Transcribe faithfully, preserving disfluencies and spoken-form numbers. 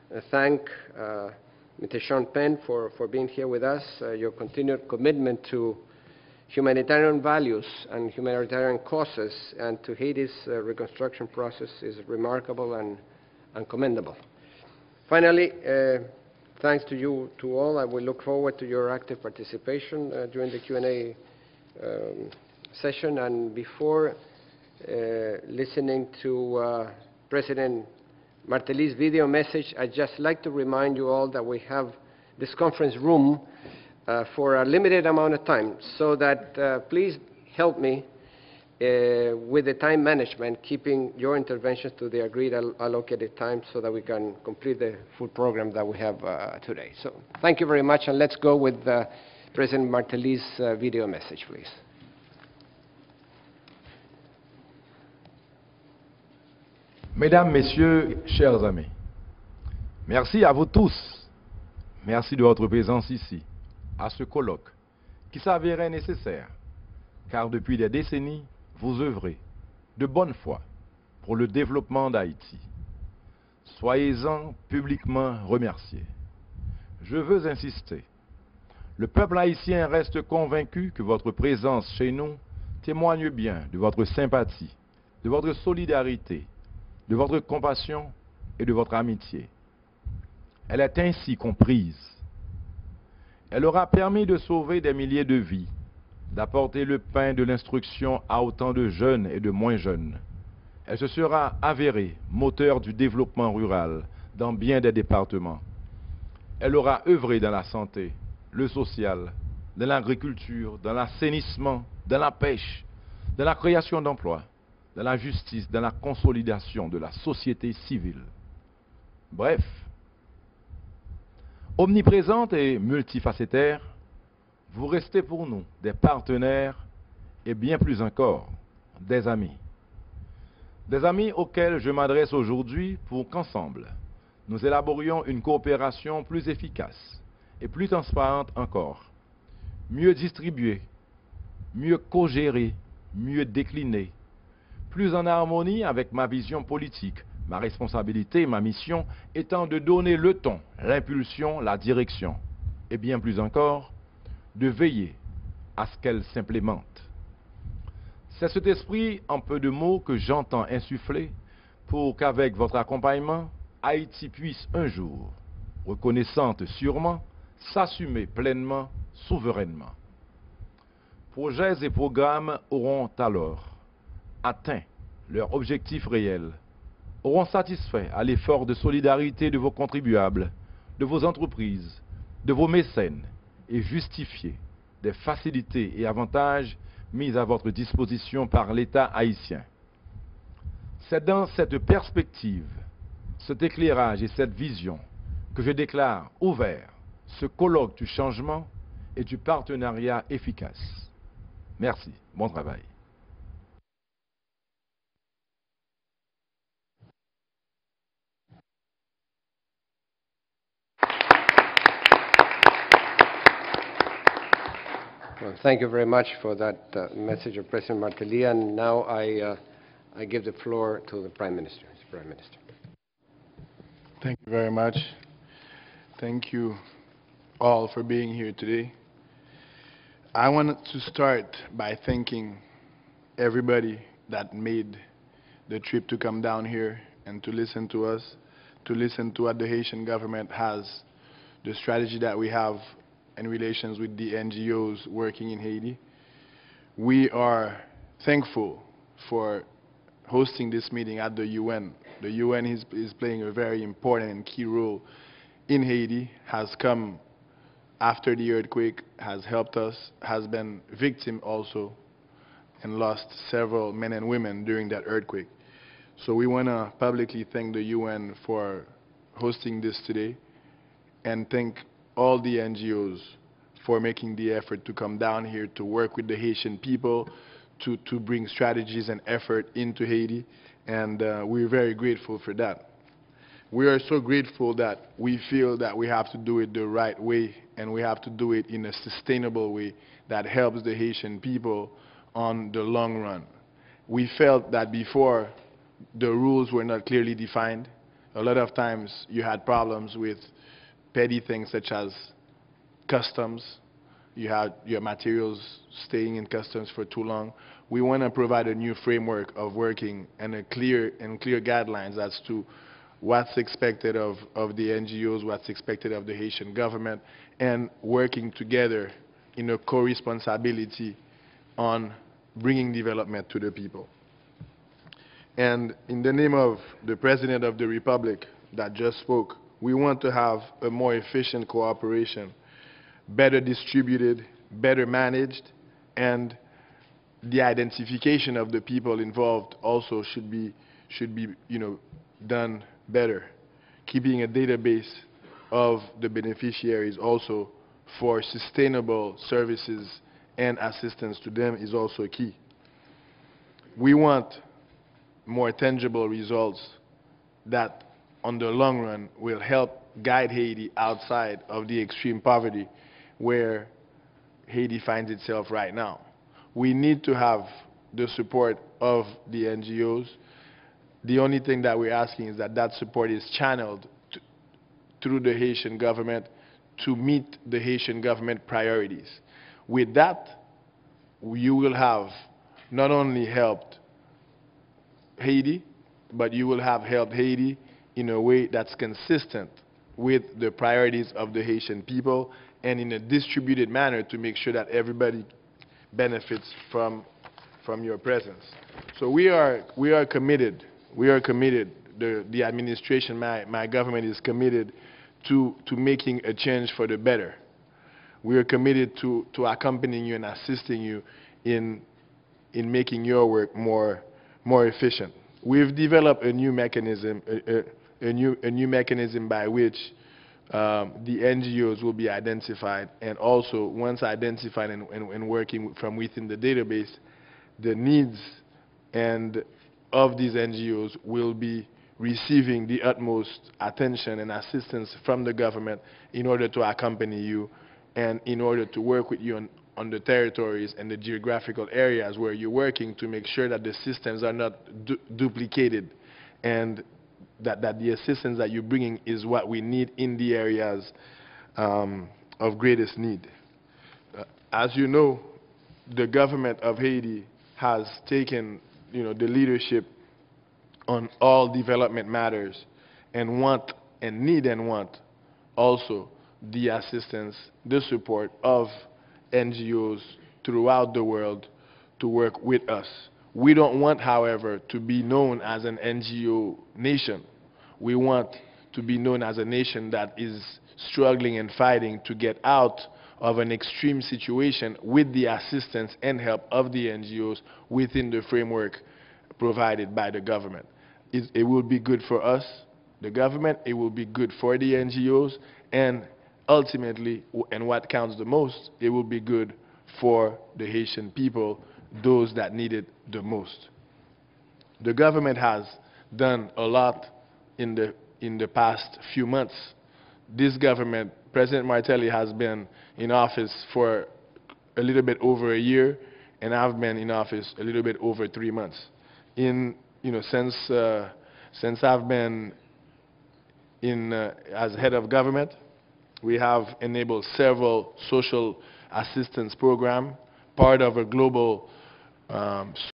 uh, thank uh, Mister Sean Penn for, for being here with us. Uh, your continued commitment to humanitarian values and humanitarian causes and to Haiti's uh, reconstruction process is remarkable and, and commendable. Finally, uh, thanks to you to all. I will look forward to your active participation uh, during the Q and A um, session. And before uh, listening to uh, President Martelly's video message, I'd just like to remind you all that we have this conference room uh, for a limited amount of time, so that uh, please help me uh, with the time management, keeping your interventions to the agreed al allocated time so that we can complete the full program that we have uh, today. So thank you very much, and let's go with uh, President Martelly's uh, video message, please. Mesdames, Messieurs, chers amis, merci à vous tous. Merci de votre présence ici, à ce colloque, qui s'avérait nécessaire, car depuis des décennies, vous œuvrez de bonne foi pour le développement d'Haïti. Soyez-en publiquement remerciés. Je veux insister. Le peuple haïtien reste convaincu que votre présence chez nous témoigne bien de votre sympathie, de votre solidarité, de votre compassion et de votre amitié. Elle est ainsi comprise. Elle aura permis de sauver des milliers de vies, d'apporter le pain de l'instruction à autant de jeunes et de moins jeunes. Elle se sera avérée moteur du développement rural dans bien des départements. Elle aura œuvré dans la santé, le social, dans l'agriculture, dans l'assainissement, dans la pêche, dans la création d'emplois, dans la justice, dans la consolidation de la société civile. Bref, omniprésente et multifacétaire, vous restez pour nous des partenaires et bien plus encore, des amis. Des amis auxquels je m'adresse aujourd'hui pour qu'ensemble, nous élaborions une coopération plus efficace et plus transparente encore, mieux distribuée, mieux co-gérée, mieux déclinée, plus en harmonie avec ma vision politique, ma responsabilité, ma mission étant de donner le ton, l'impulsion, la direction, et bien plus encore, de veiller à ce qu'elle s'implémente. C'est cet esprit, en peu de mots, que j'entends insuffler pour qu'avec votre accompagnement, Haïti puisse un jour, reconnaissante sûrement, s'assumer pleinement, souverainement. Projets et programmes auront alors atteint leur objectif réel, auront satisfait à l'effort de solidarité de vos contribuables, de vos entreprises, de vos mécènes et justifié des facilités et avantages mis à votre disposition par l'État haïtien. C'est dans cette perspective, cet éclairage et cette vision que je déclare ouvert ce colloque du changement et du partenariat efficace. Merci. Bon travail. Well, thank you very much for that uh, message of President Martelly. And now I, uh, I give the floor to the Prime Minister. Mister Prime Minister. Thank you very much. Thank you all for being here today. I wanted to start by thanking everybody that made the trip to come down here and to listen to us, to listen to what the Haitian government has, the strategy that we have in relations with the N G Os working in Haiti. We are thankful for hosting this meeting at the U N. The U N is, is playing a very important and key role in Haiti, has come after the earthquake, has helped us, has been victim also, and lost several men and women during that earthquake. So we want to publicly thank the U N for hosting this today, and thank all the N G Os for making the effort to come down here to work with the Haitian people, to, to bring strategies and effort into Haiti, and uh, we're very grateful for that. We are so grateful that we feel that we have to do it the right way, and we have to do it in a sustainable way that helps the Haitian people on the long run. We felt that before the rules were not clearly defined, A lot of times you had problems with petty things such as customs. You had your materials staying in customs for too long. We want to provide a new framework of working and a clear and clear guidelines as to what's expected of, of the N G Os, what's expected of the Haitian government, and working together in a co-responsibility on bringing development to the people. And in the name of the President of the Republic that just spoke, we want to have a more efficient cooperation, better distributed, better managed, and the identification of the people involved also should be, should be, you know, done better. Keeping a database of the beneficiaries also for sustainable services and assistance to them is also key. We want more tangible results that on the long run will help guide Haiti outside of the extreme poverty where Haiti finds itself right now. We need to have the support of the N G Os. The only thing that we're asking is that that support is channeled to, through the Haitian government to meet the Haitian government priorities. With that, you will have not only helped Haiti, but you will have helped Haiti in a way that's consistent with the priorities of the Haitian people and in a distributed manner to make sure that everybody benefits from, from your presence. So we are, we are committed, we are committed, the, the administration, my, my government is committed to, to making a change for the better. We are committed to, to accompanying you and assisting you in, in making your work more, more efficient. We've developed a new mechanism, a, a, a, new, a new mechanism by which um, the N G Os will be identified, and also once identified and, and, and working from within the database, the needs and of these N G Os will be receiving the utmost attention and assistance from the government in order to accompany you and in order to work with you on, on the territories and the geographical areas where you're working to make sure that the systems are not du duplicated and that, that the assistance that you're bringing is what we need in the areas um, of greatest need. Uh, as you know, the government of Haiti has taken, you know, the leadership on all development matters and want and need and want also the assistance, the support of N G Os throughout the world to work with us. We don't want, however, to be known as an N G O nation. We want to be known as a nation that is struggling and fighting to get out of an extreme situation with the assistance and help of the N G Os within the framework provided by the government. It, it will be good for us, the government, it will be good for the N G Os, and ultimately, and what counts the most, it will be good for the Haitian people, those that need it the most. The government has done a lot in the, in the past few months. This government, President Martelly, has been in office for a little bit over a year, and I've been in office a little bit over three months. In, you know, since, uh, since I've been in, uh, as head of government, we have enabled several social assistance programs, part of a global um,